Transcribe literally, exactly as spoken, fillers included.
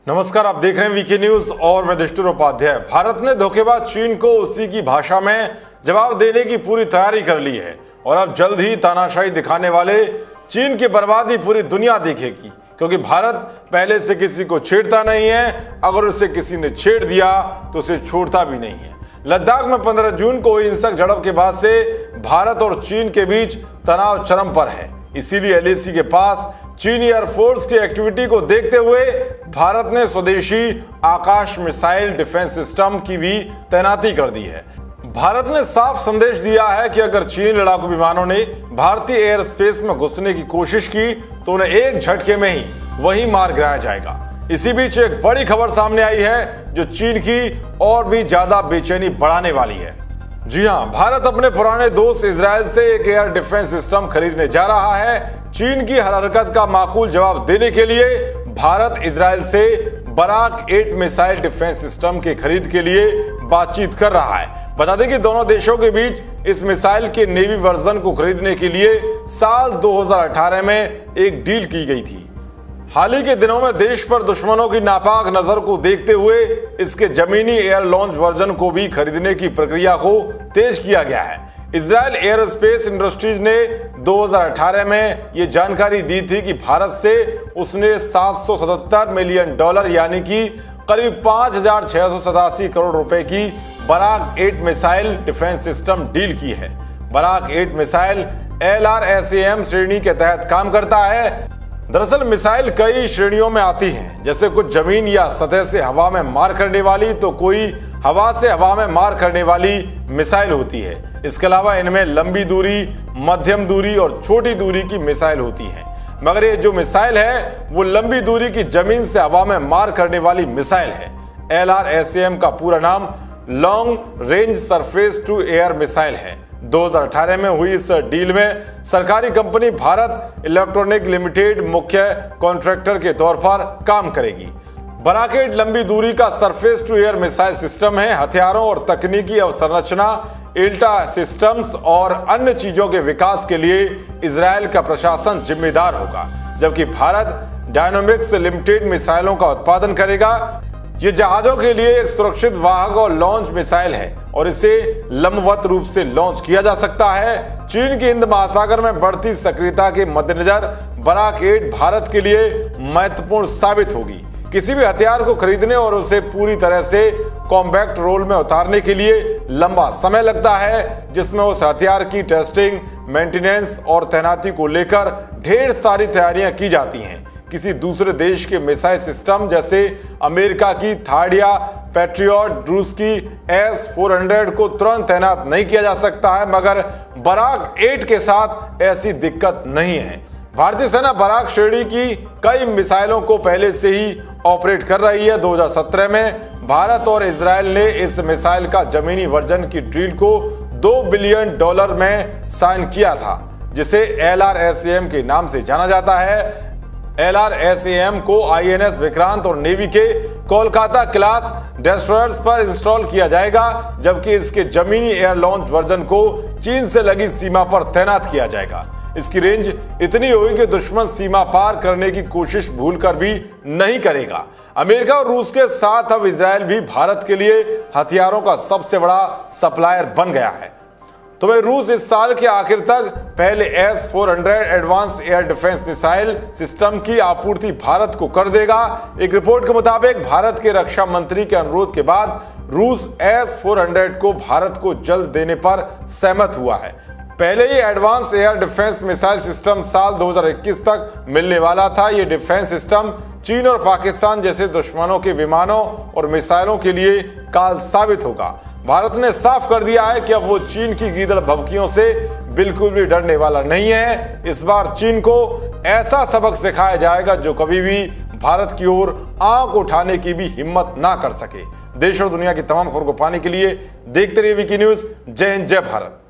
नमस्कार, आप देख रहे हैं वीके न्यूज और मैं दृष्टि उपाध्याय। भारत ने धोखेबाज चीन को उसी की भाषा में जवाब देने की पूरी तैयारी कर ली है और अब जल्द ही तानाशाही दिखाने वाले चीन की बर्बादी पूरी दुनिया देखेगी, क्योंकि भारत पहले से किसी को छेड़ता नहीं है। अगर उसे किसी ने छेड़ दिया तो उसे छोड़ता भी नहीं है। लद्दाख में पंद्रह जून को हुई हिंसक झड़प के बाद से भारत और चीन के बीच तनाव चरम पर है। इसीलिए एल ए सी के पास चीनी एयरफोर्स की एक्टिविटी को देखते हुए भारत ने स्वदेशी आकाश मिसाइल डिफेंस सिस्टम की भी तैनाती कर दी है। भारत ने साफ संदेश दिया है कि अगर चीनी लड़ाकू विमानों ने भारतीय एयर स्पेस में घुसने की कोशिश की तो उन्हें एक झटके में ही वहीं मार गिराया जाएगा। इसी बीच एक बड़ी खबर सामने आई है जो चीन की और भी ज्यादा बेचैनी बढ़ाने वाली है। जी हां, भारत अपने पुराने दोस्त इजराइल से एक एयर डिफेंस सिस्टम खरीदने जा रहा है। चीन की हर हरकत का माकूल जवाब देने के लिए भारत इजराइल से Barak eight missile defence system के खरीद के लिए बातचीत कर रहा है। बता दें कि दोनों देशों के बीच इस मिसाइल के नेवी वर्जन को खरीदने के लिए साल दो हज़ार अठारह में एक डील की गई थी। हाल ही के दिनों में देश पर दुश्मनों की नापाक नजर को देखते हुए इसके जमीनी एयर लॉन्च वर्जन को भी खरीदने की प्रक्रिया को तेज किया गया है। इजराइल एयरोस्पेस इंडस्ट्रीज ने दो हज़ार अठारह में ये जानकारी दी थी कि भारत से उसने सात सौ सतहत्तर मिलियन डॉलर यानी कि करीब पांच हजार छह सौ सतासी करोड़ रुपए की Barak eight missile defence system deal की है। Barak eight missile L R S A M श्रेणी के तहत काम करता है। दरअसल मिसाइल कई श्रेणियों में आती हैं, जैसे कुछ जमीन या सतह से हवा में मार करने वाली तो कोई हवा से हवा में मार करने वाली मिसाइल होती है। इसके अलावा इनमें लंबी दूरी, मध्यम दूरी और छोटी दूरी की मिसाइल होती है। मगर ये जो मिसाइल है वो लंबी दूरी की जमीन से हवा में मार करने वाली मिसाइल है। L R S A M का पूरा नाम long range surface to air missile है। दो हज़ार अठारह में हुई इस डील में सरकारी कंपनी भारत इलेक्ट्रॉनिक लिमिटेड मुख्य कॉन्ट्रैक्टर के तौर पर काम करेगी। बराक एट लंबी दूरी का surface to air missile system है। हथियारों और तकनीकी अवसंरचना, इल्टा सिस्टम्स और अन्य चीजों के विकास के लिए इजराइल का प्रशासन जिम्मेदार होगा, जबकि भारत डायनामिक्स लिमिटेड मिसाइलों का उत्पादन करेगा। ये जहाजों के लिए एक सुरक्षित वाहक और लॉन्च मिसाइल है और इसे लंबवत रूप से लॉन्च किया जा सकता है। चीन के हिंद महासागर में बढ़ती सक्रियता के मद्देनजर बराक एट भारत के लिए महत्वपूर्ण साबित होगी। किसी भी हथियार को खरीदने और उसे पूरी तरह से कॉम्पैक्ट रोल में उतारने के लिए लंबा समय लगता है, जिसमें उस हथियार की टेस्टिंग, मेंटेनेंस और तैनाती को लेकर ढेर सारी तैयारियां की जाती हैं। किसी दूसरे देश के मिसाइल सिस्टम जैसे अमेरिका की थाडिया, पैट्रियट, रूस की एस फोर हंड्रेड को तुरंत तैनात नहीं किया जा सकता है, मगर बराक एट के साथ ऐसी दिक्कत नहीं है। भारतीय सेना बराक श्रेणी की कई मिसाइलों को पहले से ही ऑपरेट कर रही है। दो हज़ार सत्रह में भारत और इजराइल ने इस मिसाइल का जमीनी वर्जन की डील को दो बिलियन डॉलर में साइन किया था, जिसे L R S A M के नाम से जाना जाता है। L R S A M को आई एन एस विक्रांत और नेवी के कोलकाता क्लास डेस्ट्रॉयर्स पर इंस्टॉल किया जाएगा, जबकि इसके जमीनी एयर लॉन्च वर्जन को चीन से लगी सीमा पर तैनात किया जाएगा। इसकी रेंज इतनी होगी कि दुश्मन सीमा पार करने की कोशिश भूलकर भी नहीं करेगा। अमेरिका और रूस के साथ अब इजराइल भी भारत के लिए हथियारों का सबसे बड़ा सप्लायर बन गया है। तो भाई रूस इस साल के आखिर तक पहले S four hundred advance air defence missile system की आपूर्ति भारत को कर देगा। एक रिपोर्ट के मुताबिक भारत के रक्षा मंत्री के अनुरोध के बाद रूस एस फोर हंड्रेड को भारत को जल्द देने पर सहमत हुआ है। पहले ही advance air defence missile system साल दो हज़ार इक्कीस तक मिलने वाला था। ये डिफेंस सिस्टम चीन और पाकिस्तान जैसे दुश्मनों के विमानों और मिसाइलों के लिए काल साबित होगा। भारत ने साफ कर दिया है कि अब वो चीन की गीदड़ भभकियों से बिल्कुल भी डरने वाला नहीं है। इस बार चीन को ऐसा सबक सिखाया जाएगा जो कभी भी भारत की ओर आंख उठाने की भी हिम्मत ना कर सके। देश और दुनिया की तमाम खबरों को पाने के लिए देखते रहिए वीके न्यूज। जय हिंद, जय भारत।